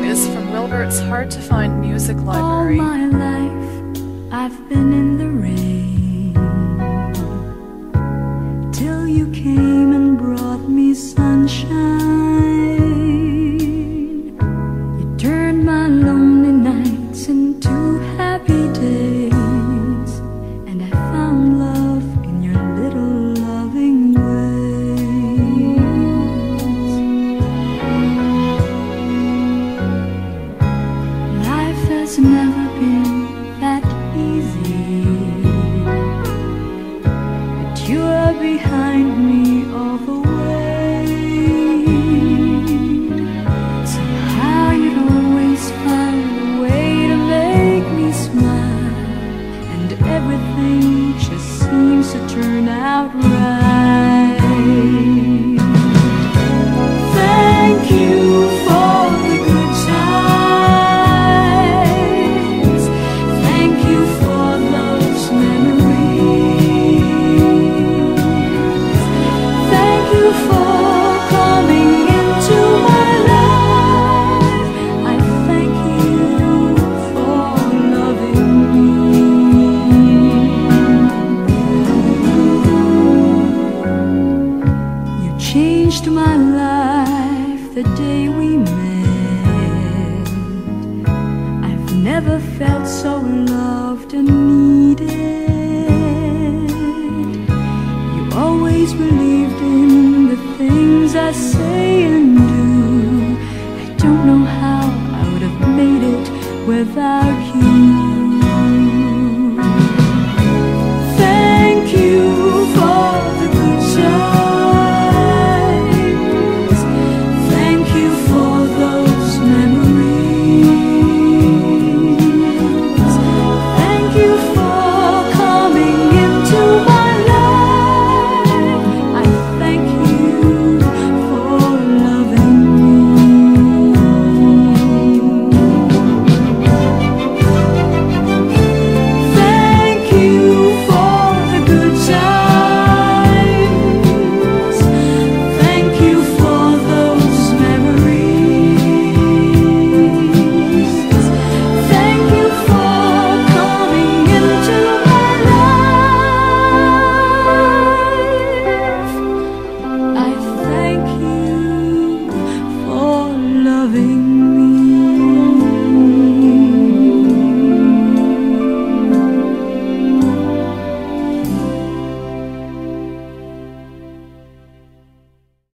is from Wilbert's hard-to-find music library. All my life I've been in the rain, till you came and brought me sunshine. You turned my lonely nights into happy days, and I found love in your little loving ways. Life has never been that easy, but you are behind me all the way. Somehow you'd always find a way to make me smile, and everything just seems to turn out right. Thank you for the good times. Thank you for those memories. Thank you for coming into my life. I thank you for loving me. You changed my life the day we met. I've never felt so loved and needed. You always believed in the things I say